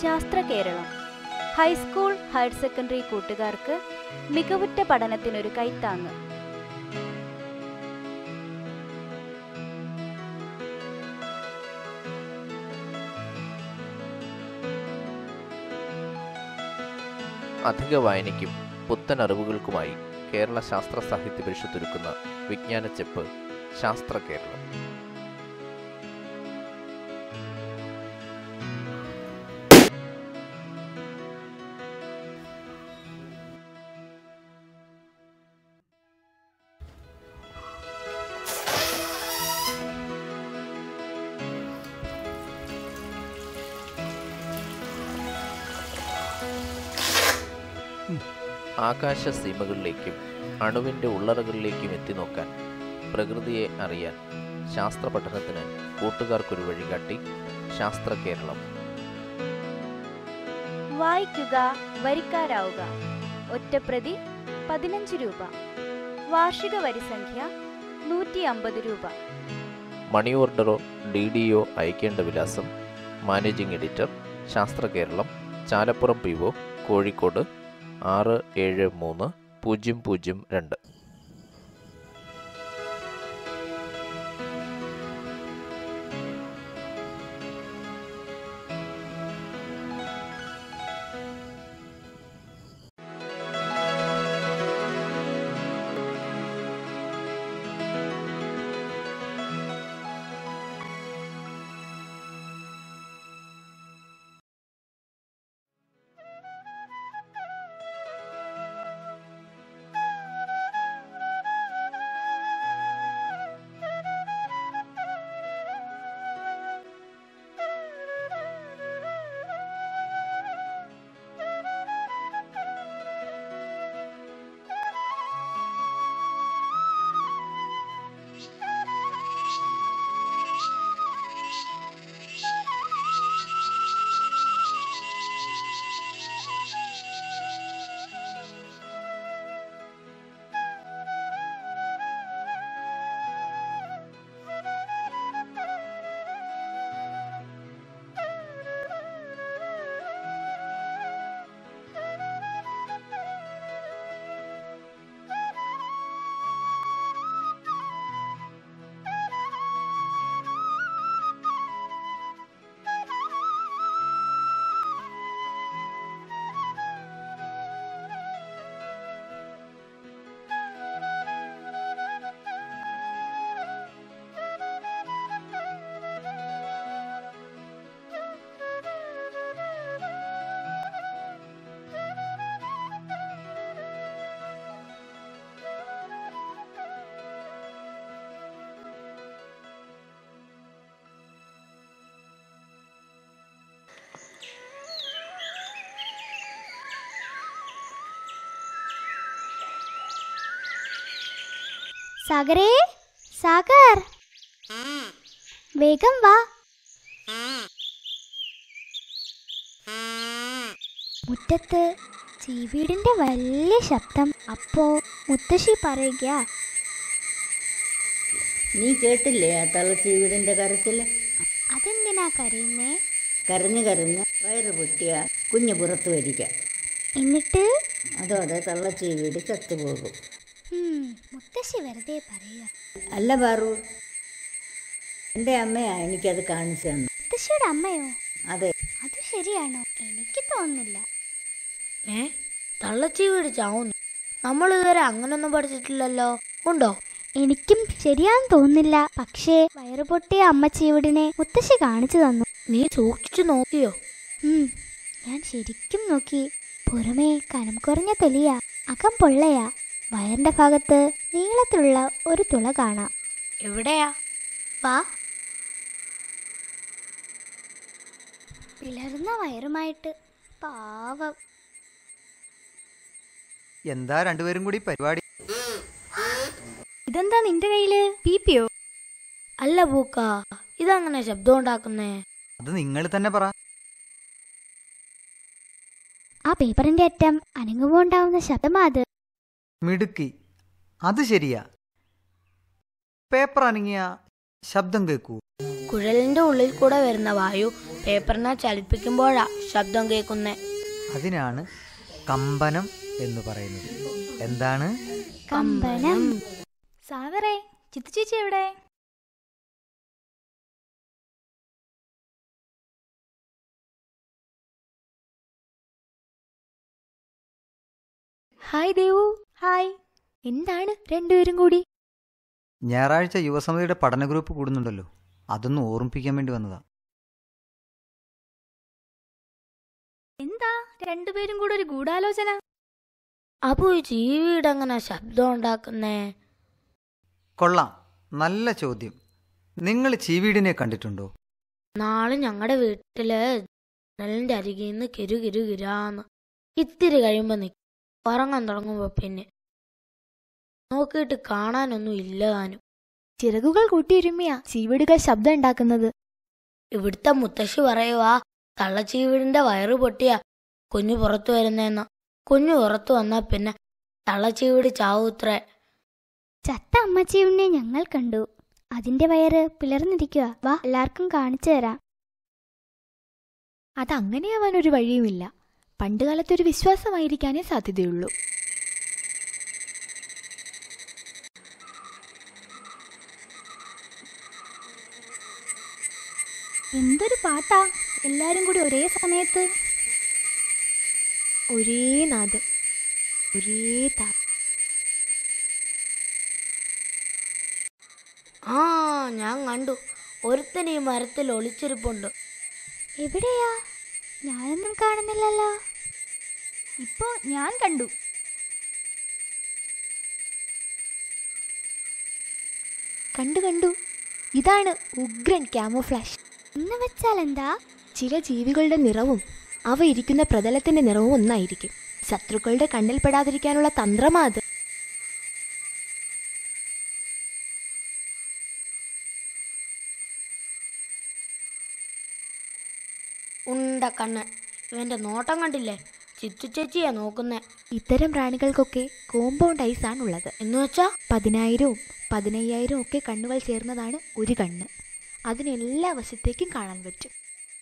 ശാസ്ത്ര Keralam high school higher secondary കൂട്ടുകാർക്ക് മികവുറ്റ പഠനത്തിനൊരു കൈത്താങ്ങ്. അധിക വായനയ്ക്കും പുത്തൻ അറിവുകൾക്കുമായി കേരള ശാസ്ത്ര സാഹിത്യ പരിഷത്ത് ഒരുക്കുന്ന വിജ്ഞാന ചെപ്പ് ശാസ്ത്ര കേരളം. ആകാശ സീമകളിലേക്കും അണുവിൻ്റെ ഉള്ളറകളിലേക്കും എത്തി നോക്കാൻ, പ്രകൃതിയെ അറിയാൻ ശാസ്ത്ര പഠനത്തിന് കൂട്ടുകാർക്കൊരു വഴികാട്ടി ശാസ്ത്ര കേരളം. വായിക്കുക, വരിക്കാരാവുക. ഒറ്റപ്രതി 15 രൂപ. വാർഷിക വരിസംഖ്യ 150 രൂപ. മണി ഓർഡറോ DDയോ അയക്കേണ്ട വിലാസം: മാനേജിംഗ് എഡിറ്റർ, ശാസ്ത്ര കേരളം, ചാലപ്പുറം PO, കോഴിക്കോട് 673002. സാഗരേ, സാഗർ, വേഗം വാ. മുറ്റത്ത് ചീവീടിന്റെ വലിയ ശബ്ദം. അപ്പോ മുത്തശ്ശി പറയുക, നീ കേട്ടില്ലേ ആ തള്ളച്ചീവീടിന്റെ കരച്ചില്? അതെന്തിനാ കരയുന്നേ? കരഞ്ഞ് കരഞ്ഞ് വയറ് പൊട്ടിയ കുഞ്ഞ് പുറത്തു വരിക. എന്നിട്ട് അതോടെ തള്ളച്ചീവീട് ചത്തുപോകും. മുത്തശ്ശി വെറുതെ പറയുക. അല്ല പാറു, എൻ്റെ അമ്മയാ എനിക്കത് കാണിച്ചു തന്നു. മുത്തശ്ശിയുടെ അമ്മയോ? അതെ. അത് ശരിയാണോ? എനിക്ക് തോന്നുന്നില്ല. തള്ളച്ചീവീട് ചാവുന്നു? നമ്മൾ ഇതുവരെ അങ്ങനൊന്നും പഠിച്ചിട്ടില്ലല്ലോ. ഉണ്ടോ? എനിക്കും ശരിയാന്ന് തോന്നുന്നില്ല. പക്ഷേ വയറ് പൊട്ടിയ അമ്മ ചീവീടിനെ മുത്തശ്ശി കാണിച്ചു തന്നു. നീ സൂക്ഷിച്ചു നോക്കിയോ? ഞാൻ ശരിക്കും നോക്കി. പുറമേ കനം കുറഞ്ഞ തൊലിയാ, അകം പൊള്ളയാ. വയറിന്റെ ഭാഗത്ത് നീളത്തിലുള്ള ഒരു തുള കാണാം. എവിടെയാ? വാ. പിളർന്ന വയറുമായിട്ട്. പാവം. എന്താ രണ്ടുപേരും കൂടി പരിപാടി? ഇതെന്താ നിന്റെ കയ്യില്? പീപ്പിയോ? അല്ല പൂക്ക, ഇതങ്ങനെ ശബ്ദം ഉണ്ടാക്കുന്നേ? അത് നിങ്ങൾ തന്നെ പറ. ആ പേപ്പറിന്റെ അറ്റം അനങ്ങുമ്പോ ഉണ്ടാവുന്ന ശബ്ദമാ അത്. മിടുക്കി, അത് ശരിയാ. പേപ്പർ അനങ്ങിയ ശബ്ദം കേൾക്കൂ. കുഴലിന്റെ ഉള്ളിൽ കൂടെ വരുന്ന വായു പേപ്പറിനെ ചലിപ്പിക്കുമ്പോഴാ ശബ്ദം കേൾക്കുന്നേ. അതിനാണ് കമ്പനം എന്ന് പറയുന്നത്. എന്താണ്? കമ്പനം. സാഗറേ, ചിത്തു ചേച്ചി എവിടെ? ഹായ് ദേവു. ഹായ്. എന്താണ് രണ്ടുപേരും കൂടി? ഞായറാഴ്ച യുവസമിതിയുടെ പഠന ഗ്രൂപ്പ് കൂടുന്നുണ്ടല്ലോ, അതൊന്ന് ഓർമ്മിപ്പിക്കാൻ വേണ്ടി വന്നതാ. എന്താ രണ്ടുപേരും കൂടെ ഒരു ഗൂഢാലോചന? അപ്പൊ ഈ ജീവിയുടെ എങ്ങനെ ശബ്ദം ഉണ്ടാക്കുന്നേ? കൊള്ളാം, നല്ല ചോദ്യം. നിങ്ങൾ ചീവീടിനെ കണ്ടിട്ടുണ്ടോ? നാളെ ഞങ്ങളുടെ വീട്ടില് ജനലിന്റെ അരികിൽ നിന്ന് കിരു കിരു കിരാന്ന് ഇത്തിരി കഴിയുമ്പോ നിൽക്കും. ഉറങ്ങാൻ തുടങ്ങുമ്പോ പിന്നെ നോക്കിയിട്ട് കാണാനൊന്നും ഇല്ല താനും. ചിറകുകൾ കൂട്ടിയൊരുമിയാ ചീവീടുകൾ ശബ്ദം ഉണ്ടാക്കുന്നത്. ഇവിടുത്തെ മുത്തശ്ശി പറയുവാ, തള്ളച്ചീവീടിന്റെ വയറ് പൊട്ടിയാ കുഞ്ഞു പുറത്തു വരുന്നേന്ന. കുഞ്ഞു പുറത്തു വന്നാ പിന്നെ തള്ളച്ചീവീട് ചാവൂത്രേ. ചത്ത അമ്മച്ചീവിനെ ഞങ്ങൾ കണ്ടു. അതിന്റെ വയറ് പിളർന്നിരിക്കുക. വാ, എല്ലാവർക്കും കാണിച്ചു തരാം. അതങ്ങനെയാവാൻ ഒരു വഴിയുമില്ല. പണ്ടുകാലത്തൊരു വിശ്വാസമായിരിക്കാനേ സാധ്യതയുള്ളൂ. എന്തൊരു പാട്ടാ, എല്ലാരും കൂടി ഒരേ സമയത്ത്. ഒരേ നാദം, ഒരേ ആ, ഞാൻ കണ്ടു. ഒരുത്തൻ ഈ മരത്തിൽ ഒളിച്ചിരിപ്പുണ്ട്. എവിടെയാ? ഞാനൊന്നും കാണുന്നില്ലല്ലോ. ഇപ്പോ ഞാൻ കണ്ടു. കണ്ടു. ഇതാണ് ഉഗ്രൻ ക്യാമോഫ്ലാഷ്. എന്ന് വെച്ചാൽ എന്താ? ചില ജീവികളുടെ നിറവും അവ ഇരിക്കുന്ന പ്രതലത്തിന്റെ നിറവും ഒന്നായിരിക്കും. ശത്രുക്കളുടെ കണ്ണിൽ പെടാതിരിക്കാനുള്ള തന്ത്രമാ അത്. ഉണ്ട കണ്ണൻ. ഇവന്റെ നോട്ടം കണ്ടില്ലേ? ചിത്തു ചേച്ചിയാ നോക്കുന്നേ. ഇത്തരം പ്രാണികൾക്കൊക്കെ കോമ്പൗണ്ട് ഐസ് ആണുള്ളത്. എന്ന് വെച്ചാ 10,000-ഉം 15,000-ഉം ഒക്കെ കണ്ണുകൾ ചേർന്നതാണ് ഒരു കണ്ണ്. അതിനെല്ലാ വശത്തേക്കും കാണാൻ പറ്റും.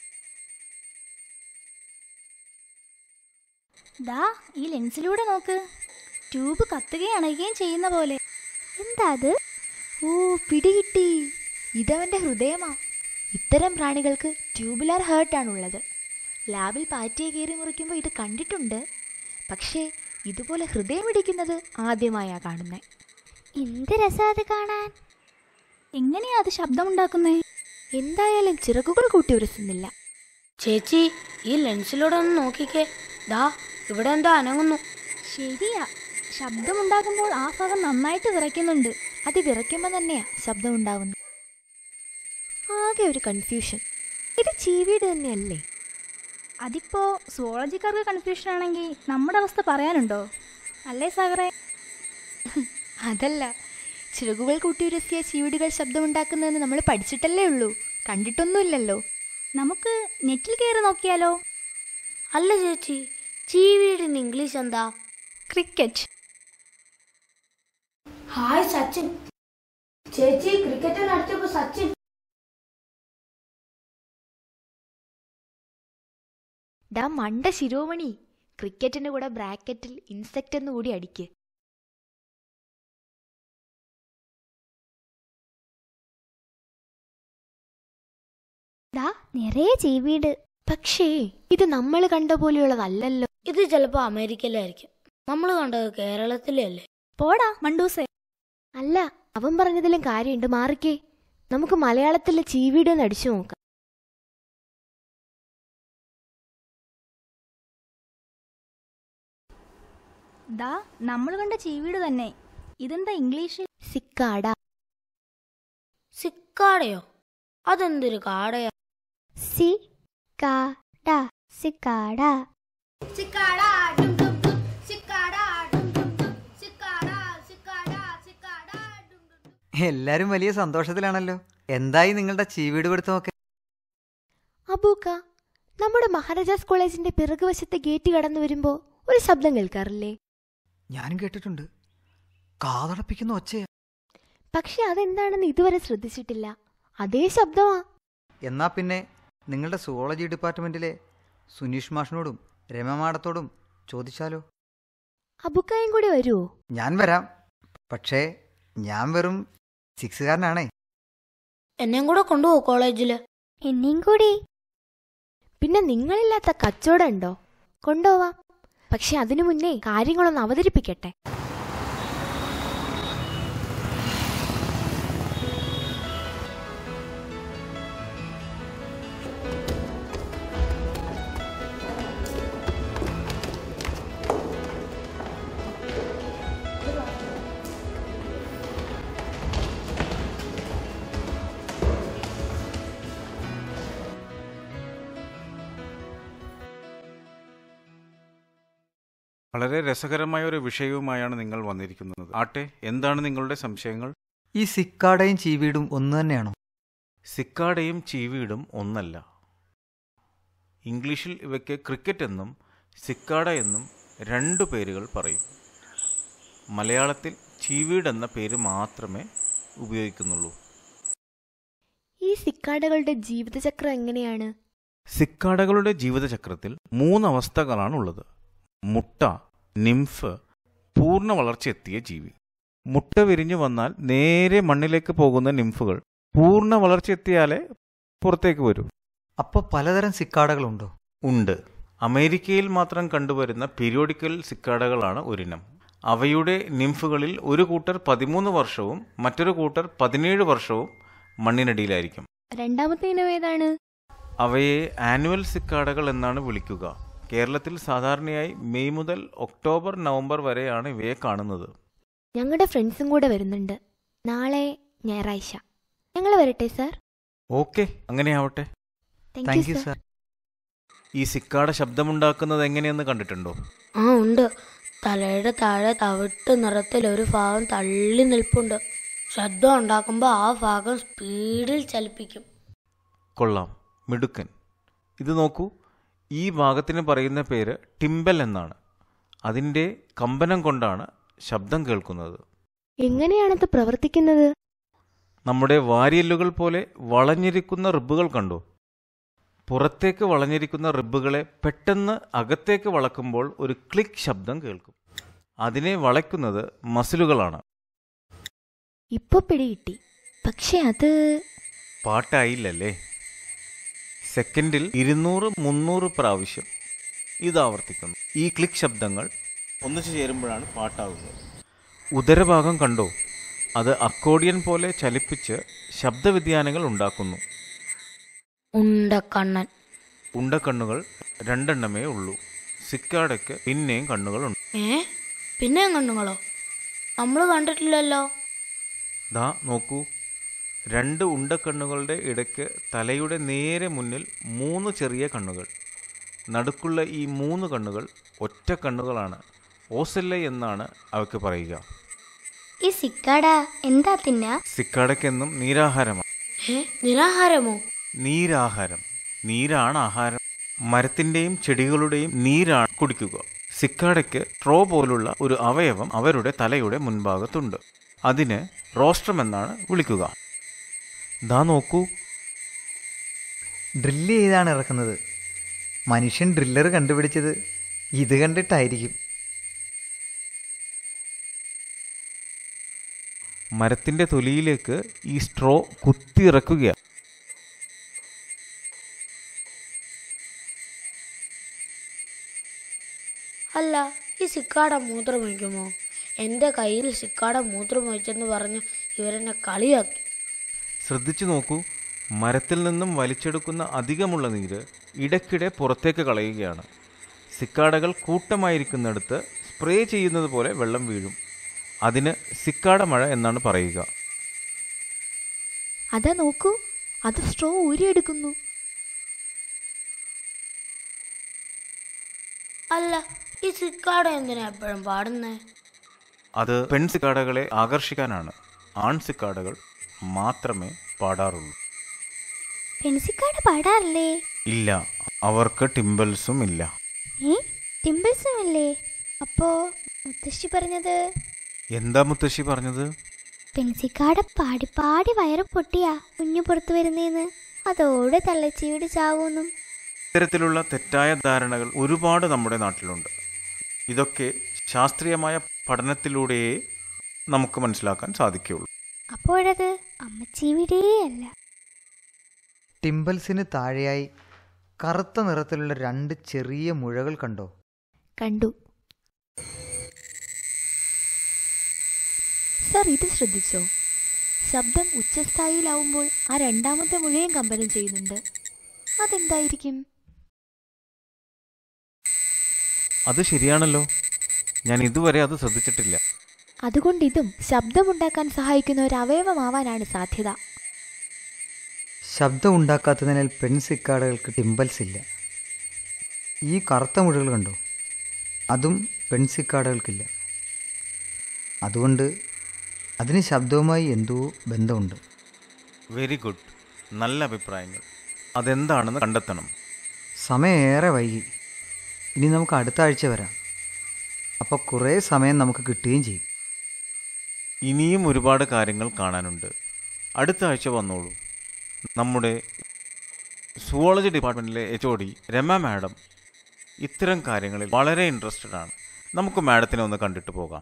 ദാ ഈ ലെൻസിലൂടെ നോക്ക്, ട്യൂബ് കത്തുകയും അണയുകയും ചെയ്യുന്ന പോലെ. എന്താ അത്? ഓ, പിടികിട്ടി. ഇതവന്റെ ഹൃദയമാ. ഇത്തരം പ്രാണികൾക്ക് ട്യൂബുലാർ ഹേർട്ടാണുള്ളത്. ലാബിൽ പാറ്റയെ കീറി മുറിക്കുമ്പോൾ ഇത് കണ്ടിട്ടുണ്ട്. പക്ഷേ ഇതുപോലെ ഹൃദയം ഇടിക്കുന്നത് ആദ്യമായാ കാണുന്നത്. എന്ത് രസാ അത് കാണാൻ. എങ്ങനെയാ അത് ശബ്ദമുണ്ടാക്കുന്നേ? എന്തായാലും ചിറകുകൾ കൂട്ടി ഉരസുന്നില്ല. ചേച്ചി, ഈ ലെൻസിലൂടെ ഒന്ന് നോക്കിക്കേ. ദാ ഇവിടെ എന്താ അനങ്ങുന്നു. ശരിയാ, ശബ്ദമുണ്ടാക്കുമ്പോൾ ആ ഭാഗം നന്നായിട്ട് വിറയ്ക്കുന്നുണ്ട്. അത് വിറയ്ക്കുമ്പോൾ തന്നെയാ ശബ്ദം ഉണ്ടാവുന്നത്. ആകെ ഒരു കൺഫ്യൂഷൻ. ഇത് ചീവീട് തന്നെയല്ലേ? അതിപ്പോ സുവോളജിക്കാർക്ക് കൺഫ്യൂഷൻ ആണെങ്കിൽ നമ്മുടെ അവസ്ഥ പറയാനുണ്ടോ? അല്ലേ സാഗറേ? അതല്ല, ചിറകുകൾ കൂട്ടിയുരസിയ ചീവീടുകൾ ശബ്ദമുണ്ടാക്കുന്നതെന്ന് നമ്മൾ പഠിച്ചിട്ടല്ലേ ഉള്ളൂ, കണ്ടിട്ടൊന്നുമില്ലല്ലോ. നമുക്ക് നെറ്റിൽ കയറി നോക്കിയാലോ? അല്ല ചേച്ചി, ചീവീടിന് ഇംഗ്ലീഷ് എന്താ? ക്രിക്കറ്റ്. ഹായ് സച്ചിൻ. ചേച്ചി, ക്രിക്കറ്റ് നടത്തിയപ്പോ സച്ചിൻ. ഡാ മണ്ട ശിരോമണി, ക്രിക്കറ്റിന്റെ കൂടെ ബ്രാക്കറ്റിൽ ഇൻസെക്റ്റ് എന്ന് കൂടി അടിക്ക്. ദാ നിറയെ ചീവീട്. പക്ഷേ ഇത് നമ്മൾ കണ്ട പോലെയുള്ളതല്ലല്ലോ. ഇത് ചിലപ്പോ അമേരിക്കയിലായിരിക്കും. നമ്മൾ കണ്ടത് കേരളത്തിലെ അല്ലേ? പോടാ മണ്ടൂസേ. അല്ല, അവൻ പറഞ്ഞതിലും കാര്യമുണ്ട്. മാറിക്കേ, നമുക്ക് മലയാളത്തിലെ ചീവീട് എന്ന് അടിച്ചു നോക്കാം. ദാ നമ്മൾ കണ്ട ചീവീട് തന്നെ. ഇതെന്താ ഇംഗ്ലീഷിൽ? സിക്കാട. സിക്കാടയോ? അതെന്തൊരു കാടയോ? സിക്കാട, സിക്കാട. എല്ലാരും വലിയ സന്തോഷത്തിലാണല്ലോ. എന്തായി നിങ്ങളുടെ ചീവീട് പഠിത്തമൊക്കെ? അബൂക്ക, നമ്മുടെ മഹാരാജാസ് കോളേജിന്റെ പിറകുവശത്തെ ഗേറ്റ് കടന്നു വരുമ്പോ ഒരു ശബ്ദം കേൾക്കാറില്ലേ? ഞാനും കേട്ടിട്ടുണ്ട്. കാതടപ്പിക്കുന്ന ഒച്ചയാ. പക്ഷെ അതെന്താണെന്ന് ഇതുവരെ ശ്രദ്ധിച്ചിട്ടില്ല. അതേ ശബ്ദമാ. എന്നാ പിന്നെ നിങ്ങളുടെ സുവോളജി ഡിപ്പാർട്ട്മെൻറ്റിലെ സുനീഷ് മാഷിനോടും രമ മാഡത്തോടും ചോദിച്ചാലോ? അബുക്കായും കൂടി വരുമോ? ഞാൻ വരാം, പക്ഷേ ഞാൻ വെറും 6കാരനാണേ. എന്നെയും കൂടെ കൊണ്ടുപോകും കോളേജില്. എന്നെയും കൂടി. പിന്നെ നിങ്ങളില്ലാത്ത കച്ചവടം ഉണ്ടോ? കൊണ്ടുപോവാം. പക്ഷെ അതിനു മുന്നേ കാര്യങ്ങളൊന്ന് അവതരിപ്പിക്കട്ടെ. വളരെ രസകരമായ ഒരു വിഷയവുമായാണ് നിങ്ങൾ വന്നിരിക്കുന്നത്. ആട്ടെ, എന്താണ് നിങ്ങളുടെ സംശയങ്ങൾ? ഈ സിക്കാടയും ചീവീടും ഒന്ന് തന്നെയാണോ? സിക്കാഡയും ചീവീടും ഒന്നല്ല. ഇംഗ്ലീഷിൽ ഇവയ്ക്ക് ക്രിക്കറ്റ് എന്നും സിക്കാഡ എന്നും 2 പേരുകൾ പറയും. മലയാളത്തിൽ ചീവീഡ് എന്ന പേര് മാത്രമേ ഉപയോഗിക്കുന്നുള്ളൂ. ഈ സിക്കാഡകളുടെ ജീവിതചക്രം എങ്ങനെയാണ്? സിക്കാഡകളുടെ ജീവിതചക്രത്തിൽ 3 അവസ്ഥകളാണുള്ളത്. മുട്ട, നിംഫ്, പൂർണ്ണ വളർച്ചയെത്തിയ ജീവി. മുട്ട വിരിഞ്ഞു വന്നാൽ നേരെ മണ്ണിലേക്ക് പോകുന്ന നിംഫുകൾ പൂർണ്ണ വളർച്ചയെത്തിയാലേ പുറത്തേക്ക് വരൂ. അപ്പോൾ പലതരം സിക്കാടകളുണ്ടോ? ഉണ്ട്. അമേരിക്കയിൽ മാത്രം കണ്ടുവരുന്ന പീരിയോഡിക്കൽ സിക്കാഡകളാണ് ഒരിനം. അവയുടെ നിംഫുകളിൽ ഒരു കൂട്ടർ 13 വർഷവും മറ്റൊരു കൂട്ടർ 17 വർഷവും മണ്ണിനടിയിലായിരിക്കും. രണ്ടാമത്തെ ഇനം ഏതാണ്? അവയെ ആനുവൽ സിക്കാഡകൾ എന്നാണ് വിളിക്കുക. കേരളത്തിൽ സാധാരണയായി മെയ് മുതൽ ഒക്ടോബർ നവംബർ വരെയാണ് ഇവയെ കാണുന്നത്. ഞങ്ങളുടെ ഫ്രണ്ട്സും കൂടെ വരുന്നുണ്ട്. നാളെ ഞായറാഴ്ച. ഞങ്ങൾ വരട്ടെ സാർ? ഓക്കെ, അങ്ങനെയാവട്ടെ. Thank you sir. ഈ സിക്കാഡ ശബ്ദമുണ്ടാക്കുന്നത് എങ്ങനെയെന്ന് കണ്ടിട്ടുണ്ടോ? ആ ഉണ്ട്. തലയുടെ താഴെ തവിട്ട് നിറത്തിൽ ഒരു ഭാഗം തള്ളി നിൽപ്പുണ്ട്. ശബ്ദം ഉണ്ടാക്കുമ്പോൾ ആ ഭാഗം സ്പീഡിൽ ചലിപ്പിക്കും. കൊള്ളാം, മിടുക്കൻ. ഇത് നോക്കൂ, ഈ ഭാഗത്തിന് പറയുന്ന പേര് ടിംബൽ എന്നാണ്. അതിൻ്റെ കമ്പനം കൊണ്ടാണ് ശബ്ദം കേൾക്കുന്നത്. എങ്ങനെയാണത് പ്രവർത്തിക്കുന്നത്? നമ്മുടെ വാരിയെല്ലുകൾ പോലെ വളഞ്ഞിരിക്കുന്ന റിബുകൾ കണ്ടോ? പുറത്തേക്ക് വളഞ്ഞിരിക്കുന്ന റിബുകളെ പെട്ടെന്ന് അകത്തേക്ക് വളക്കുമ്പോൾ ഒരു ക്ലിക്ക് ശബ്ദം കേൾക്കും. അതിനെ വളയ്ക്കുന്നത് മസിലുകളാണ്. ഇപ്പൊ പിടികിട്ടി. പക്ഷെ അത് പാട്ടായില്ലല്ലേ? സെക്കൻഡിൽ 200-300 പ്രാവശ്യം ഇത് ആവർത്തിക്കുന്നു. ഈ ക്ലിക്ക് ശബ്ദങ്ങൾ ഒന്നിച്ചു ചേരുമ്പോഴാണ് പാട്ടാകുന്നത്. ഉദരഭാഗം കണ്ടോ? അത് അക്കോർഡിയൻ പോലെ ചലിപ്പിച്ച് ശബ്ദവ്യതിയാനങ്ങൾ ഉണ്ടാക്കുന്നു. ഉണ്ടക്കണ്ണൻ. ഉണ്ടക്കണ്ണുകൾ 2 എണ്ണമേ ഉള്ളൂ. സിക്കാഡയ്ക്ക് പിന്നെയും കണ്ണുകളുണ്ട്. പിന്നെയും കണ്ണുകളോ? നമ്മൾ കണ്ടിട്ടില്ലല്ലോ. ദാ നോക്കൂ, 2 ഉണ്ടക്കണ്ണുകളുടെ ഇടയ്ക്ക് തലയുടെ നേരെ മുന്നിൽ 3 ചെറിയ കണ്ണുകൾ. നടുക്കുള്ള ഈ 3 കണ്ണുകൾ ഒറ്റ കണ്ണുകളാണ്. ഓസെല്ലൈ എന്നാണ് അവയ്ക്ക് പറയുക. ഈ സിക്കാട എന്താ തിന്നാ? സിക്കാഡയ്ക്കെന്നും നീരാഹാരമാണ്. നിരാഹാരമോ? നീരാഹാരം. നീരാണ് ആഹാരം. മരത്തിൻ്റെയും ചെടികളുടെയും നീരാണ് കുടിക്കുക. സിക്കാഡയ്ക്ക് ട്രോ പോലുള്ള ഒരു അവയവം അവരുടെ തലയുടെ മുൻഭാഗത്തുണ്ട്. അതിന് റോസ്ട്രം എന്നാണ് വിളിക്കുക. ദാ നോക്കൂ, ഡ്രില്ല് ചെയ്താണ് ഇറക്കുന്നത്. മനുഷ്യൻ ഡ്രില്ലർ കണ്ടുപിടിച്ചത് ഇത് കണ്ടിട്ടായിരിക്കും. മരത്തിൻ്റെ തൊലിയിലേക്ക് ഈ സ്ട്രോ കുത്തിയിറക്കുകയാണ്. അല്ല, ഈ സിക്കാട മൂത്രമൊഴിക്കുമോ? എൻ്റെ കയ്യിൽ സിക്കാട മൂത്രമൊഴിച്ചെന്ന് പറഞ്ഞ് ഇവരെന്നെ കളിയാക്കി. ശ്രദ്ധിച്ചു നോക്കൂ, മരത്തിൽ നിന്നും വലിച്ചെടുക്കുന്ന അധികമുള്ള നീര് ഇടയ്ക്കിടെ പുറത്തേക്ക് കളയുകയാണ്. സിക്കാഡകൾ കൂട്ടമായിരിക്കുന്നിടത്ത് സ്പ്രേ ചെയ്യുന്നത് പോലെ വെള്ളം വീഴും. അതിന് സിക്കാഡ മഴ എന്നാണ് പറയുക. അതാ നോക്കൂ, അത് സ്ട്രോ ഊരിയെടുക്കുന്നു. അല്ല, ഈ സിക്കാട എന്തിനാ എപ്പോഴും പാടുന്നേ? അത് പെൺ സിക്കാഡകളെ ആകർഷിക്കാനാണ്. ആൺ സിക്കാഡകൾ മാത്രമേ പാടാറുള്ളൂ. പെൺസിക്കാട പാടാറില്ലേ? ഇല്ല, അവർക്ക് ടിംബിൾസും ഇല്ല. ടിംബിൾസും അല്ലേ? അപ്പോ മുത്തശ്ശി പറഞ്ഞത്? എന്താ മുത്തശ്ശി പറഞ്ഞത്? പെൺസിക്കാട പാടി പാടി വയറ് പൊട്ടിയാ കുഞ്ഞു പുറത്തു വരുന്നേന്ന്. അതോടെ തള്ളച്ചിയുടെ ചാവൂന്നും. ഇത്തരത്തിലുള്ള തെറ്റായ ധാരണകൾ ഒരുപാട് നമ്മുടെ നാട്ടിലുണ്ട്. ഇതൊക്കെ ശാസ്ത്രീയമായ പഠനത്തിലൂടെയേ നമുക്ക് മനസ്സിലാക്കാൻ സാധിക്കുകയുള്ളൂ. അപ്പോഴത് അമ്മച്ചീവിടേ അല്ല. ടിംബൽസിന് താഴെയായി കറുത്ത നിറത്തിലുള്ള 2 ചെറിയ മുഴകൾ കണ്ടോ? കണ്ടു സർ. ഇത് ശ്രദ്ധിച്ചോ? ശബ്ദം ഉച്ചസ്ഥായിലാവുമ്പോൾ ആ രണ്ടാമത്തെ മുഴയും കമ്പനം ചെയ്യുന്നുണ്ട്. അതെന്തായിരിക്കും? അത് ശരിയാണല്ലോ, ഞാൻ ഇതുവരെ അത് ശ്രദ്ധിച്ചിട്ടില്ല. അതുകൊണ്ട് ഇതും ശബ്ദമുണ്ടാക്കാൻ സഹായിക്കുന്ന ഒരു അവയവമാവാനാണ് സാധ്യത. ശബ്ദം ഉണ്ടാക്കാത്തതിനാൽ പെൺസിക്കാടകൾക്ക് ടിംബൽസ് ഇല്ല. ഈ കറുത്ത മുഴകൾ കണ്ടോ? അതും പെൺസിക്കാടകൾക്കില്ല. അതുകൊണ്ട് അതിന് ശബ്ദവുമായി എന്തോ ബന്ധമുണ്ട്. വെരി ഗുഡ്, നല്ല അഭിപ്രായങ്ങൾ. അതെന്താണെന്ന് കണ്ടെത്തണം. സമയം ഏറെ വൈകി. ഇനി നമുക്ക് അടുത്ത ആഴ്ച വരാം. അപ്പോൾ കുറേ സമയം നമുക്ക് കിട്ടുകയും ചെയ്യും. ഇനിയും ഒരുപാട് കാര്യങ്ങൾ കാണാനുണ്ട്. അടുത്ത ആഴ്ച വന്നോളൂ. നമ്മുടെ സുവോളജി ഡിപ്പാർട്ട്മെൻറ്റിലെ HOD രമ മാഡം ഇത്തരം കാര്യങ്ങളിൽ വളരെ ഇൻട്രസ്റ്റഡ് ആണ്. നമുക്ക് മാഡത്തിനെ ഒന്ന് കണ്ടിട്ട് പോകാം.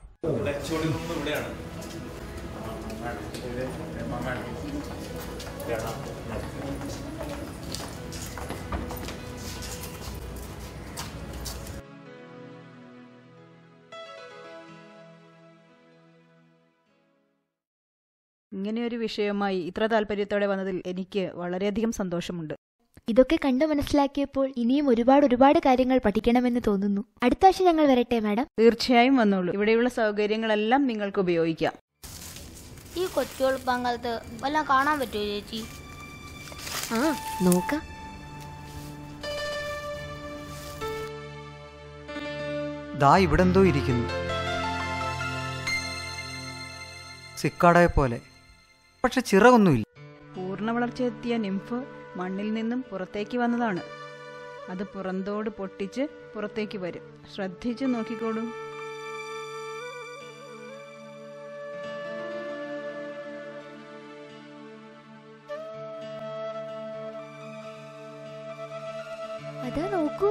ഇങ്ങനെയൊരു വിഷയവുമായി ഇത്ര താല്പര്യത്തോടെ വന്നതിൽ എനിക്ക് വളരെയധികം സന്തോഷമുണ്ട്. ഇതൊക്കെ കണ്ടു മനസ്സിലാക്കിയപ്പോൾ ഇനിയും ഒരുപാട് കാര്യങ്ങൾ പഠിക്കണമെന്ന് തോന്നുന്നു. അടുത്ത ആഴ്ച ഞങ്ങൾ വരട്ടെ മാഡം? തീർച്ചയായും വന്നോളൂ. ഇവിടെയുള്ള സൗകര്യങ്ങളെല്ലാം നിങ്ങൾക്ക് ഉപയോഗിക്കാം. ഈ കൊച്ചുവെളുപ്പാങ്കാലത്ത് വല്ലതും കാണാൻ പറ്റുമോ ചേച്ചി? ആ, നോക്കാം. ദാ ഇവിടെന്തോ ഇരിക്കുന്നു, സിക്കാടയെ പോലെ. പക്ഷെ ചിറകൊന്നുമില്ല. പൂർണ്ണ വളർച്ചയെത്തിയ നിംഫ് മണ്ണിൽ നിന്നും പുറത്തേക്ക് വന്നതാണ്. അത് പുറന്തോട് പൊട്ടിച്ച് പുറത്തേക്ക് വരും. ശ്രദ്ധിച്ചു നോക്കിക്കോളൂ. അതാ നോക്കൂ.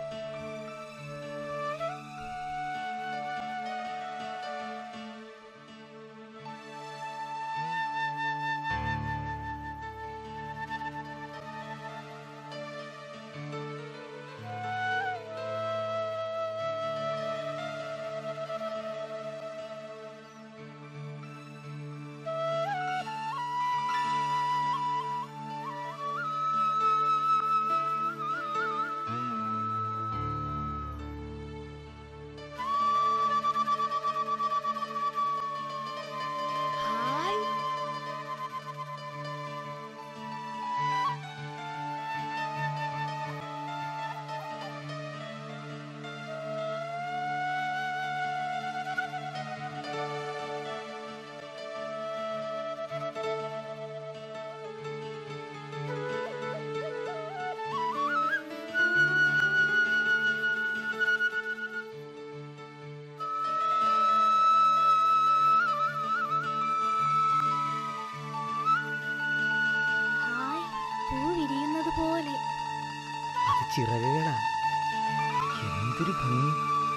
പോലെ അത് ചിറകുകളാ. എന്തൊരു ഭംഗി.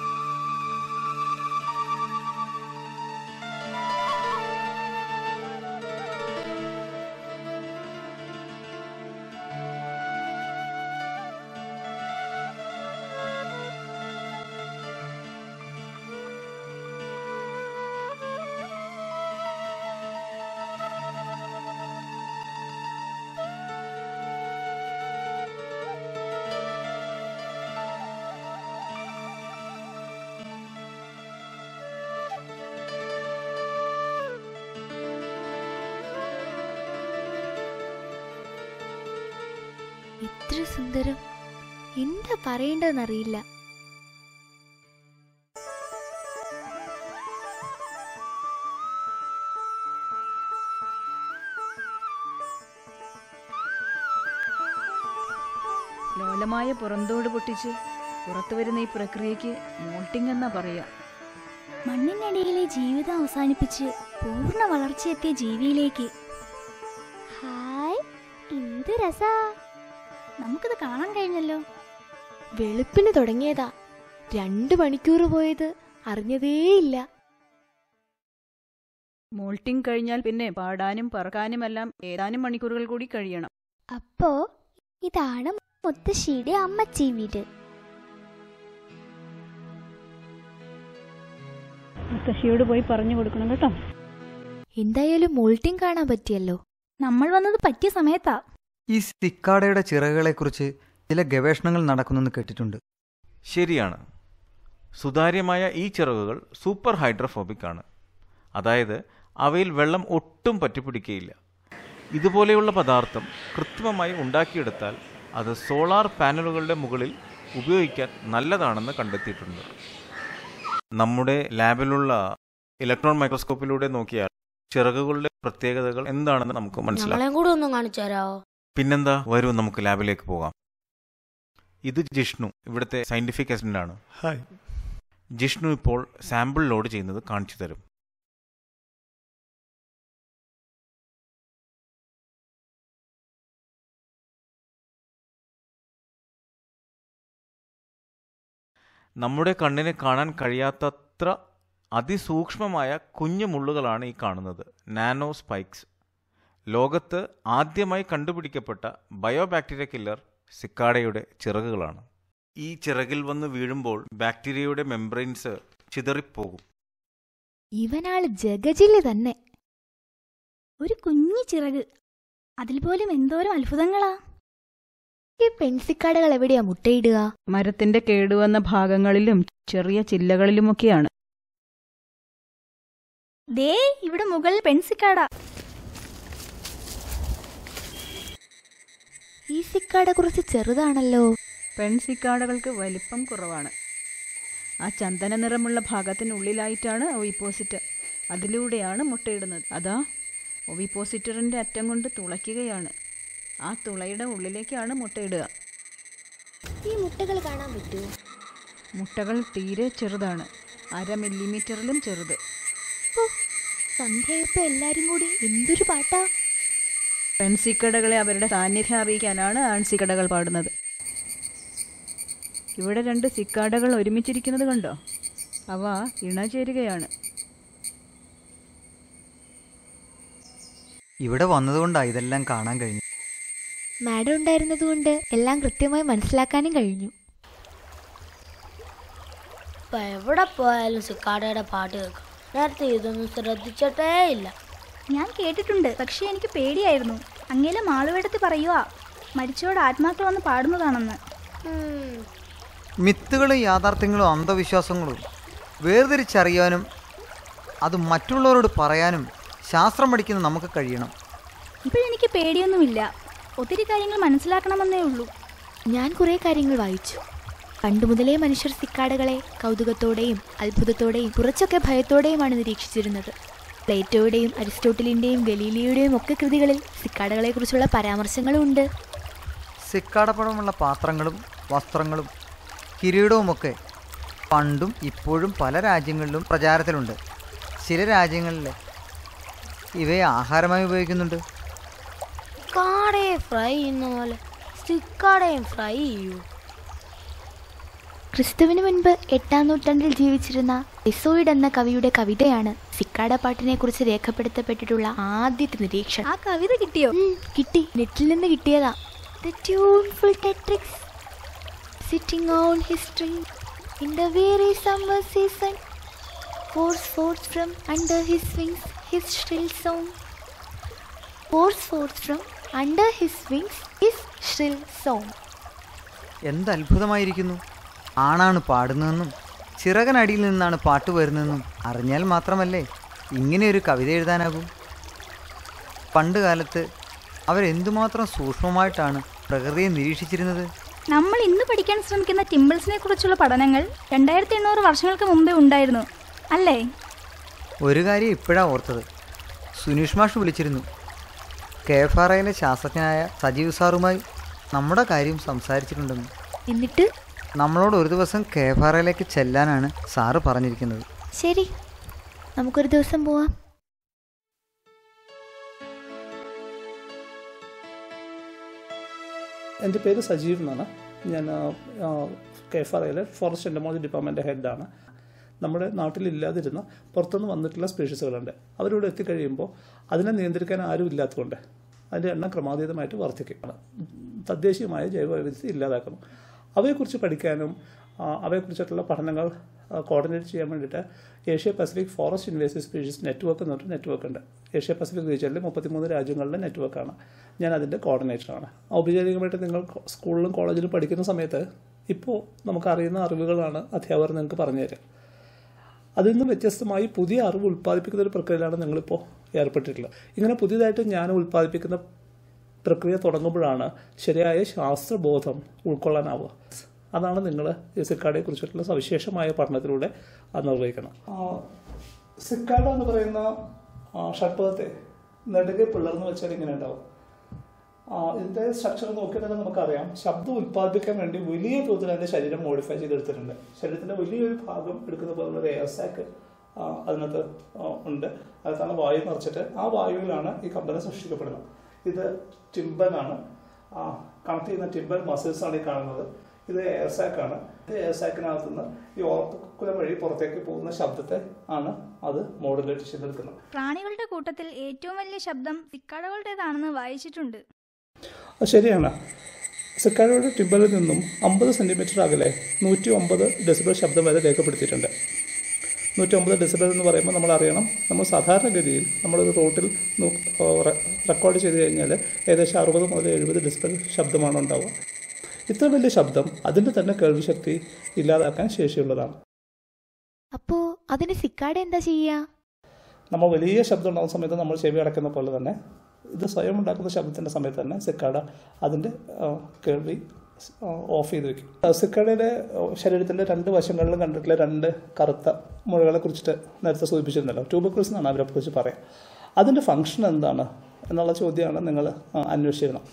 ഇത്ര സുന്ദരം, എന്താ പറയേണ്ടതെന്നറിയില്ല. ലോലമായ പുറന്തോട് പൊട്ടിച്ച് പുറത്തു വരുന്ന ഈ പ്രക്രിയക്ക് മോൾട്ടിംഗ് എന്നാ പറയാ. മണ്ണിനടിയിലെ ജീവിതം അവസാനിപ്പിച്ച് പൂർണ്ണ വളർച്ചയെത്തിയ ജീവിയിലേക്ക്. ഹായ്, എന്ത് എന്ത് രസാ. നമുക്കിത് കാണാൻ കഴിഞ്ഞല്ലോ. വെളുപ്പിന് തുടങ്ങിയതാ, 2 മണിക്കൂർ പോയത് അറിഞ്ഞതേയില്ല. മോൾട്ടിംഗ് കഴിഞ്ഞാൽ പിന്നെ പാടാനും പറക്കാനുമെല്ലാം ഏതാനും മണിക്കൂറുകൾ കൂടി കഴിയണം. അപ്പോ ഇതാണ് മുത്തശ്ശിയുടെ അമ്മച്ചി വീട്. മുത്തശ്ശിയോട് പോയി പറഞ്ഞു കൊടുക്കണം കേട്ടോ. എന്തായാലും മോൾട്ടിംഗ് കാണാൻ പറ്റിയല്ലോ. നമ്മൾ വന്നത് പറ്റിയ സമയത്താ. ഈ സിക്കാഡയുടെ ചിറകുകളെക്കുറിച്ച് ചില ഗവേഷണങ്ങൾ നടക്കുന്നെന്ന് കേട്ടിട്ടുണ്ട്. ശരിയാണ്. സുതാര്യമായ ഈ ചിറകുകൾ സൂപ്പർ ഹൈഡ്രോഫോബിക് ആണ്. അതായത് അവയിൽ വെള്ളം ഒട്ടും പറ്റിപ്പിടിക്കുകയില്ല. ഇതുപോലെയുള്ള പദാർത്ഥം കൃത്രിമമായി ഉണ്ടാക്കിയെടുത്താൽ അത് സോളാർ പാനലുകളുടെ മുകളിൽ ഉപയോഗിക്കാൻ നല്ലതാണെന്ന് കണ്ടെത്തിയിട്ടുണ്ട്. നമ്മുടെ ലാബിലുള്ള ഇലക്ട്രോൺ മൈക്രോസ്കോപ്പിലൂടെ നോക്കിയാൽ ചിറകുകളുടെ പ്രത്യേകതകൾ എന്താണെന്ന് നമുക്ക് മനസ്സിലാക്കാം. ഞങ്ങളെയും കൂടെ ഒന്നും കാണിച്ചു തരാമോ? പിന്നെന്താ, വരൂ നമുക്ക് ലാബിലേക്ക് പോകാം. ഇത് ജിഷ്ണു, ഇവിടുത്തെ സയന്റിഫിക് അസിസ്റ്റന്റാണ്. ഹായ്. ജിഷ്ണു ഇപ്പോൾ സാമ്പിൾ ലോഡ് ചെയ്യുന്നത് കാണിച്ചു തരും. നമ്മുടെ കണ്ണിന് കാണാൻ കഴിയാത്തത്ര അതിസൂക്ഷ്മമായ കുഞ്ഞു മുള്ളുകളാണ് ഈ കാണുന്നത്, നാനോ സ്പൈക്സ്. ലോകത്ത് ആദ്യമായി കണ്ടുപിടിക്കപ്പെട്ട ബയോബാക്ടീരിയ കില്ലർ സിക്കാഡയുടെ ചിറകുകളാണ്. ഈ ചിറകിൽ വന്ന് വീഴുമ്പോൾ ബാക്ടീരിയയുടെ മെംബ്രെയിൻസ് ചിതറിപ്പോകും. ഇവനാള് ജഗജില് തന്നെ. ഒരു കുഞ്ഞു ചിറക്, അതിൽ പോലും എന്തോരം അത്ഭുതങ്ങളാ. ഈ പെൺസിക്കാടകൾ എവിടെയാ മുട്ടയിടുക? മരത്തിന്റെ കേടുവന്ന ഭാഗങ്ങളിലും ചെറിയ ചില്ലകളിലുമൊക്കെയാണ്. ദേ ഇവിടെ മുകളിൽ പെൺസിക്കാട. ഈ സിക്കാട കുറച്ച് ചെറുതാണല്ലോ. പെൺസിക്കാടകൾക്ക് വലിപ്പം കുറവാണ്. ആ ചന്ദന നിറമുള്ള ഭാഗത്തിനുള്ളിലായിട്ടാണ് ഒവിപ്പോസിറ്റ്. അതിലൂടെയാണ് മുട്ടയിടുന്നത്. അതാ ഒവിപ്പോസിറ്ററിന്റെ അറ്റം കൊണ്ട് തുളയ്ക്കുകയാണ്. ആ തുളയുടെ ഉള്ളിലേക്കാണ് മുട്ടയിടുക. ഈ മുട്ടകൾ കാണാൻ പറ്റുമോ? മുട്ടകൾ തീരെ ചെറുതാണ്, 1/2 മില്ലിമീറ്ററിലും ചെറുത്. സന്ധ്യയപ്പോ എല്ലാരും കൂടി എന്തൊരു പാട്ടാ. പെൺസിക്കടകളെ അവരുടെ സാന്നിധ്യം അറിയിക്കാനാണ് ആൺസിക്കടകൾ പാടുന്നത്. ഇവിടെ 2 സിക്കാടകൾ ഒരുമിച്ചിരിക്കുന്നത് കണ്ടോ? അവ ഇണചേരുകയാണ്. ഇവിടെ വന്നതുകൊണ്ടാണ് ഇതെല്ലാം കാണാൻ കഴിഞ്ഞു. മാഡം ഉണ്ടായിരുന്നതുകൊണ്ട് എല്ലാം കൃത്യമായി മനസ്സിലാക്കാനും കഴിഞ്ഞു. ഇപ്പൊ എവിടെ പോയാലും സിക്കാടയുടെ പാട്ട് കേൾക്കാം. നേരത്തെ ഇതൊന്നും ശ്രദ്ധിച്ചിട്ടേ ഇല്ല. ഞാൻ കേട്ടിട്ടുണ്ട്, പക്ഷേ എനിക്ക് പേടിയായിരുന്നു. അങ്ങേലെ മാളുവേടത്തി പറയുക മരിച്ചോട് ആത്മാക്കൾ വന്ന് പാടുന്നതാണെന്ന്. മിത്തുകളും യാഥാർത്ഥ്യങ്ങളും അന്ധവിശ്വാസങ്ങളും വേർതിരിച്ചറിയാനും അത് മറ്റുള്ളവരോട് പറയാനും ശാസ്ത്രം പഠിക്കുന്ന നമുക്ക് കഴിയണം. ഇപ്പോഴെനിക്ക് പേടിയൊന്നുമില്ല. ഒത്തിരി കാര്യങ്ങൾ മനസ്സിലാക്കണമെന്നേ ഉള്ളൂ. ഞാൻ കുറേ കാര്യങ്ങൾ വായിച്ചു. പണ്ട് മുതലേ മനുഷ്യർ സിക്കാടകളെ കൗതുകത്തോടെയും അത്ഭുതത്തോടെയും കുറച്ചൊക്കെ ഭയത്തോടെയുമാണ് നിരീക്ഷിച്ചിരുന്നത്. പ്ലേറ്റോയുടെയും അരിസ്റ്റോട്ടിലിൻ്റെയും ഗലീലിയുടെയും ഒക്കെ കൃതികളിൽ സിക്കാടകളെക്കുറിച്ചുള്ള പരാമർശങ്ങളും ഉണ്ട്. സിക്കാടപ്പടമുള്ള പാത്രങ്ങളും വസ്ത്രങ്ങളും കിരീടവുമൊക്കെ പണ്ടും ഇപ്പോഴും പല രാജ്യങ്ങളിലും പ്രചാരത്തിലുണ്ട്. ചില രാജ്യങ്ങളിൽ ഇവയെ ആഹാരമായി ഉപയോഗിക്കുന്നുണ്ട്. കാടയെ ഫ്രൈ ചെയ്യുന്ന പോലെ സിക്കാടയും ഫ്രൈ ചെയ്യൂ. ക്രിസ്തുവിന് മുൻപ് 8-ാം നൂറ്റാണ്ടിൽ ജീവിച്ചിരുന്ന എസോയിഡ് എന്ന കവിയുടെ കവിതയാണ് സിക്കാട പാട്ടിനെ കുറിച്ച് രേഖപ്പെടുത്തപ്പെട്ടിട്ടുള്ള ആദ്യത്തെ നിരീക്ഷണം. ആ കവിത കിട്ടിയോ? കിട്ടി, നെറ്റിൽ നിന്ന് കിട്ടിയതാ. The tuneful tetrix sitting on his tree in the weary summer season pours forth from under his wings his shrill song. Pours forth from under his wings his shrill song. എന്ത് അത്ഭുതമായിരിക്കുന്നു! ആണാണ് പാടുന്നതെന്നും ചിറകനടിയിൽ നിന്നാണ് പാട്ട് വരുന്നതെന്നും അറിഞ്ഞാൽ മാത്രമല്ലേ ഇങ്ങനെയൊരു കവിത എഴുതാനാകൂ. പണ്ട് കാലത്ത് അവരെന്തുമാത്രം സൂക്ഷ്മമായിട്ടാണ് പ്രകൃതിയെ നിരീക്ഷിച്ചിരുന്നത്. നമ്മൾ ഇന്ന് പഠിക്കാൻ ശ്രമിക്കുന്ന ടിമ്പിൾസിനെ കുറിച്ചുള്ള പഠനങ്ങൾ 2800 വർഷങ്ങൾക്ക് മുമ്പേ ഉണ്ടായിരുന്നു അല്ലേ? ഒരു കാര്യം ഇപ്പോഴാണ് ഓർത്തത്. സുനീഷ് മാഷ് വിളിച്ചിരുന്നു. KFRAയിലെ ശാസ്ത്രജ്ഞനായ സജീവ് സാറുമായി നമ്മുടെ കാര്യം സംസാരിച്ചിട്ടുണ്ടെന്ന്. എന്നിട്ട് നമ്മളോട് ഒരു ദിവസം KFRAയിലേക്ക് ചെല്ലാനാണ് സാറ് പറഞ്ഞിരിക്കുന്നത്. ശരി, നമുക്കൊരു ദിവസം പോവാം. എൻ്റെ പേര് സജീവ് എന്നാണ്. ഞാൻ KFRAയിലെ ഫോറസ്റ്റ് എൻഡമോളജി ഡിപ്പാർട്ട്മെൻറ്റ് ഹെഡാണ്. നമ്മുടെ നാട്ടിലില്ലാതിരുന്ന പുറത്തുനിന്ന് വന്നിട്ടുള്ള സ്പീഷീസുകളുണ്ട്. അവരിവിടെ എത്തിക്കഴിയുമ്പോൾ അതിനെ നിയന്ത്രിക്കാൻ ആരും ഇല്ലാത്തതുകൊണ്ട് അതിൻ്റെ എണ്ണം ക്രമാതീതമായിട്ട് വർദ്ധിക്കുകയാണ്. തദ്ദേശീയമായ ജൈവവൈവിധ്യത്തെ ഇല്ലാതാക്കുന്നു. അവയെക്കുറിച്ച് പഠിക്കാനും അവയെക്കുറിച്ചിട്ടുള്ള പഠനങ്ങൾ കോർഡിനേറ്റ് ചെയ്യാൻ വേണ്ടിയിട്ട് Asia Pacific forest invasive species network എന്ന് പറഞ്ഞിട്ട് നെറ്റ്വർക്ക് ഉണ്ട്. ഏഷ്യ പസഫിക് റീജിയനിലെ 33 രാജ്യങ്ങളുടെ നെറ്റ്വർക്കാണ്. ഞാൻ അതിൻ്റെ കോർഡിനേറ്ററാണ്. ഔപചാരികമായിട്ട് നിങ്ങൾ സ്കൂളിലും കോളേജിലും പഠിക്കുന്ന സമയത്ത് ഇപ്പോൾ നമുക്കറിയുന്ന അറിവുകളാണ് അധ്യാപകർ നിങ്ങൾക്ക് പറഞ്ഞു തരിക. അതിൽ നിന്നും വ്യത്യസ്തമായി പുതിയ അറിവ് ഉൽപ്പാദിപ്പിക്കുന്ന ഒരു പ്രക്രിയയിലാണ് നിങ്ങളിപ്പോൾ ഏർപ്പെട്ടിട്ടുള്ളത്. ഇങ്ങനെ പുതിയതായിട്ട് ജ്ഞാനം ഉൽപ്പാദിപ്പിക്കുന്ന പ്രക്രിയ തുടങ്ങുമ്പോഴാണ് ശരിയായ ശാസ്ത്രബോധം ഉൾക്കൊള്ളാനാവുക. അതാണ് നിങ്ങൾ ഈ സിക്കാഡയെ കുറിച്ചിട്ടുള്ള സവിശേഷമായ പഠനത്തിലൂടെ നിർവഹിക്കണം. സിക്കാഡ എന്ന് പറയുന്ന ഷഡ്പദത്തെ നെടുകെ പിളർന്ന് വെച്ചാൽ ഇങ്ങനെ ഉണ്ടാവും. ഇതിൻ്റെ സ്ട്രക്ചർ നോക്കിയാൽ തന്നെ നമുക്കറിയാം, ശബ്ദം ഉൽപ്പാദിപ്പിക്കാൻ വേണ്ടി വലിയ തോതിൽ അതിൻ്റെ ശരീരം മോഡിഫൈ ചെയ്തെടുത്തിട്ടുണ്ട്. ശരീരത്തിൻ്റെ വലിയൊരു ഭാഗം എടുക്കുന്ന പോലുള്ള ഒരു എയർ സാക്ക് അതിനകത്ത് ഉണ്ട്. അതിനകത്താണ് വായു നിറച്ചിട്ട് ആ വായുവിലാണ് ഈ കമ്പനം സൃഷ്ടിക്കപ്പെടുന്നത്. ഇത് ടിമ്പനാണ്. കണക്ട് ചെയ്യുന്ന ടിമ്പൻ മസിൽസാണ് ഈ കാണുന്നത്. ഇത് എയർ സാക്കാണ്. ഇത് എയർ സാക്കിനകത്തുനിന്ന് ഈ ഓർക്കുലം വഴി പുറത്തേക്ക് പോകുന്ന ശബ്ദത്തെ ആണ് അത് മോഡുലേറ്റ് ചെയ്തെടുക്കുന്നത്. പ്രാണികളുടെ കൂട്ടത്തിൽ ഏറ്റവും വലിയ ശബ്ദം സിക്കാഡകളുടേതാണെന്ന് വായിച്ചിട്ടുണ്ട്. ശരിയാണ്. സിക്കാഡയുടെ ടിമ്പലിൽ നിന്നും 50 സെൻറ്റിമീറ്റർ അകലെ 109 ഡെസിബൽ ശബ്ദം വരെ രേഖപ്പെടുത്തിയിട്ടുണ്ട്. 109 ഡെസിബൽ എന്ന് പറയുമ്പോൾ നമ്മൾ അറിയണം, നമ്മൾ സാധാരണഗതിയിൽ നമ്മളൊരു റോട്ടിൽ റെക്കോർഡ് ചെയ്ത് കഴിഞ്ഞാൽ ഏകദേശം 60 മുതൽ 70 ഡെസിബൽ ശബ്ദമാണ് ഉണ്ടാവുക. ഇത്ര വലിയ ശബ്ദം അതിൻ്റെ തന്നെ കേൾവിശക്തി ഇല്ലാതാക്കാൻ ശേഷിയുള്ളതാണ്. അപ്പോൾ അതിന് സിക്കാഡ എന്താ ചെയ്യുക? നമ്മൾ വലിയ ശബ്ദം ഉണ്ടാകുന്ന സമയത്ത് നമ്മൾ ചെവി അടയ്ക്കുന്ന പോലെ തന്നെ ഇത് സ്വയം ഉണ്ടാക്കുന്ന ശബ്ദത്തിൻ്റെ സമയത്ത് തന്നെ സിക്കാഡ അതിൻ്റെ കേൾവി ഓഫ് ചെയ്ത് വെക്കും. സിക്കാഡയുടെ ശരീരത്തിൻ്റെ 2 വശങ്ങളിലും കണ്ടിട്ടുള്ള 2 കറുത്ത മുഴകളെ കുറിച്ചിട്ട് നേരത്തെ സൂചിപ്പിച്ചിരുന്നല്ലോ. ട്യൂബർക്കിൾസ് എന്നാണ് അവരെ കുറിച്ച് പറയാം. അതിൻ്റെ ഫങ്ഷൻ എന്താണ് എന്നുള്ള ചോദ്യമാണ് നിങ്ങൾ അന്വേഷിച്ചിരുന്നത്.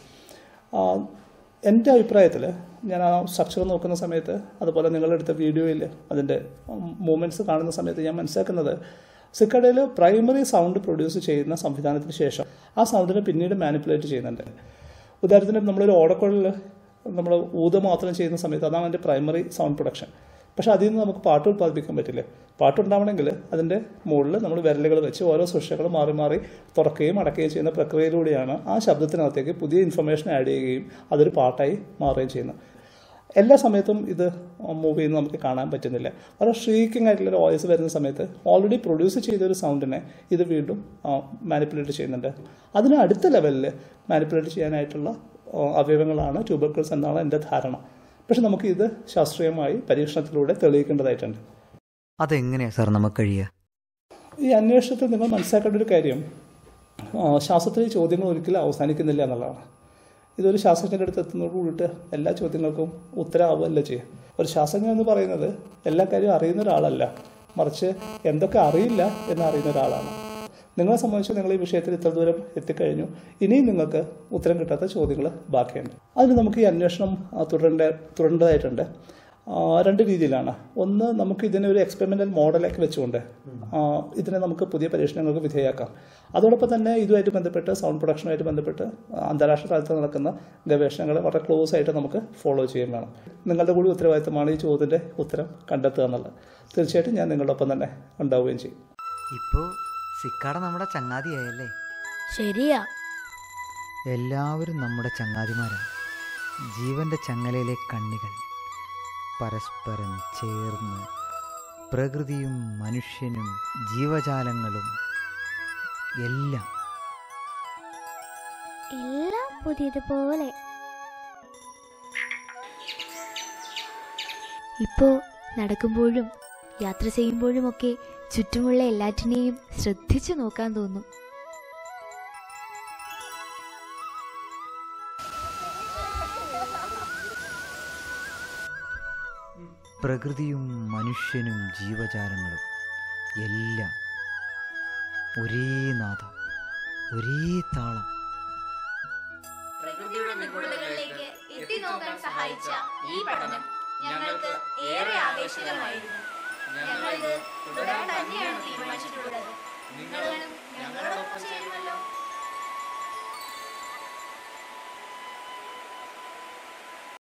എൻ്റെ അഭിപ്രായത്തിൽ ഞാൻ ആ സ്ട്രക്ചർ നോക്കുന്ന സമയത്ത്, അതുപോലെ നിങ്ങളെടുത്ത വീഡിയോയിൽ അതിൻ്റെ മൂവ്മെൻറ്റ്സ് കാണുന്ന സമയത്ത് ഞാൻ മനസ്സിലാക്കുന്നത്, സിക്കാഡയിൽ പ്രൈമറി സൗണ്ട് പ്രൊഡ്യൂസ് ചെയ്യുന്ന സംവിധാനത്തിന് ശേഷം ആ സൗണ്ടിനെ പിന്നീട് മാനിപ്പുലേറ്റ് ചെയ്യുന്നുണ്ട്. ഉദാഹരണത്തിന് നമ്മളൊരു ഓടക്കുഴലിൽ നമ്മൾ മാത്രം ചെയ്യുന്ന സമയത്ത് അതാണ് അതിൻ്റെ പ്രൈമറി സൗണ്ട് പ്രൊഡക്ഷൻ. പക്ഷേ അതിൽ നിന്ന് നമുക്ക് പാട്ട് ഉൽപ്പാദിപ്പിക്കാൻ പറ്റില്ലേ? പാട്ടുണ്ടാവണമെങ്കിൽ അതിൻ്റെ മുകളിൽ നമ്മൾ വിരലുകൾ വെച്ച് ഓരോ സൃഷ്ടികളും മാറി മാറി തുറക്കുകയും അടക്കുകയും ചെയ്യുന്ന പ്രക്രിയയിലൂടെയാണ് ആ ശബ്ദത്തിനകത്തേക്ക് പുതിയ ഇൻഫർമേഷൻ ആഡ് ചെയ്യുകയും അതൊരു പാട്ടായി മാറുകയും ചെയ്യുന്നത്. എല്ലാ സമയത്തും ഇത് മൂവ് ചെയ്യുന്നത് നമുക്ക് കാണാൻ പറ്റുന്നില്ല. വളരെ ഷ്രീക്കിംഗ് ആയിട്ടുള്ളൊരു വോയിസ് വരുന്ന സമയത്ത് ഓൾറെഡി പ്രൊഡ്യൂസ് ചെയ്തൊരു സൗണ്ടിനെ ഇത് വീണ്ടും മാനിപ്പുലേറ്റ് ചെയ്യുന്നുണ്ട്. അതിന് അടുത്ത ലെവലിൽ മാനിപ്പുലേറ്റ് ചെയ്യാനായിട്ടുള്ള അവയവങ്ങളാണ് ട്യൂബർക്കിൾസ് എന്നാണ് എൻ്റെ ധാരണ. പക്ഷെ നമുക്ക് ഇത് ശാസ്ത്രീയമായി പരീക്ഷണത്തിലൂടെ തെളിയിക്കേണ്ടതായിട്ടുണ്ട്. അതെങ്ങനെയാണ് സാർ നമുക്ക് കഴിയുക? ഈ അന്വേഷണത്തിൽ നിങ്ങൾ മനസ്സിലാക്കേണ്ട ഒരു കാര്യം, ശാസ്ത്രത്തിലെ ചോദ്യങ്ങൾ ഒരിക്കലും അവസാനിക്കുന്നില്ല എന്നുള്ളതാണ്. ഇതൊരു ശാസ്ത്രജ്ഞൻ്റെ അടുത്ത് എത്തുന്നതോട് കൂടിയിട്ട് എല്ലാ ചോദ്യങ്ങൾക്കും ഉത്തരവാകുമല്ല ചെയ്യുക. ഒരു ശാസ്ത്രജ്ഞൻ എന്ന് പറയുന്നത് എല്ലാ കാര്യവും അറിയുന്ന ഒരാളല്ല, മറിച്ച് എന്തൊക്കെ അറിയില്ല എന്ന് അറിയുന്ന ഒരാളാണ്. നിങ്ങളെ സംബന്ധിച്ച് നിങ്ങൾ ഈ വിഷയത്തിൽ ഇത്ര ദൂരം എത്തിക്കഴിഞ്ഞു. ഇനിയും നിങ്ങൾക്ക് ഉത്തരം കിട്ടാത്ത ചോദ്യങ്ങൾ ബാക്കിയുണ്ട്. അതിന് നമുക്ക് ഈ അന്വേഷണം തുടരേണ്ടതായിട്ടുണ്ട്. 2 രീതിയിലാണ്. ഒന്ന്, നമുക്ക് ഇതിനെ ഒരു എക്സ്പെരിമെൻ്റൽ മോഡലാക്കി വെച്ചുകൊണ്ട് ഇതിനെ നമുക്ക് പുതിയ പരീക്ഷണങ്ങൾക്ക് വിധേയമാക്കാം. അതോടൊപ്പം തന്നെ ഇതുമായിട്ട് ബന്ധപ്പെട്ട് സൗണ്ട് പ്രൊഡക്ഷനുമായിട്ട് ബന്ധപ്പെട്ട് അന്താരാഷ്ട്ര തലത്തിൽ നടക്കുന്ന ഗവേഷണങ്ങൾ വളരെ ക്ലോസ് ആയിട്ട് നമുക്ക് ഫോളോ ചെയ്യാൻ വേണം. നിങ്ങളുടെ കൂടി ഉത്തരവാദിത്തമാണ് ഈ ചോദ്യത്തിൻ്റെ ഉത്തരം കണ്ടെത്തുക എന്നുള്ളത്. തീർച്ചയായിട്ടും ഞാൻ നിങ്ങളുടെ ഒപ്പം തന്നെ ഉണ്ടാവുകയും ചെയ്യും. ഇപ്പോൾ സിക്കാഡ നമ്മുടെ ചങ്ങാതിയായല്ലേ? ശരിയാ, എല്ലാവരും നമ്മുടെ ചങ്ങാതിമാരാണ്. ജീവന്റെ ചങ്ങലയിലെ കണ്ണികൾ പരസ്പരം ചേർന്ന് പ്രകൃതിയും മനുഷ്യനും ജീവജാലങ്ങളും എല്ലാം പുതിയതുപോലെ. ഇപ്പോൾ നടക്കുമ്പോഴും യാത്ര ചെയ്യുമ്പോഴുമൊക്കെ ചുറ്റുമുള്ള എല്ലാറ്റിനെയും ശ്രദ്ധിച്ചു നോക്കാൻ തോന്നും. പ്രകൃതിയും മനുഷ്യനും ജീവജാലങ്ങളും എല്ലാം ഒരേ നാദം, ഒരേ താളം. പ്രകൃതിയുടെ നിഗൂഢതകളിലേക്ക് എത്തി നോക്കാൻ സഹായിച്ച ഈ പഠനം ഞങ്ങൾക്ക് ഏറെ ആവേശകരമായിരുന്നു. ഞങ്ങളിത് തുടരാൻ തന്നെയാണ് തീരുമാനിച്ചിട്ടുള്ളത്. നിങ്ങളും ഞങ്ങളോടൊപ്പം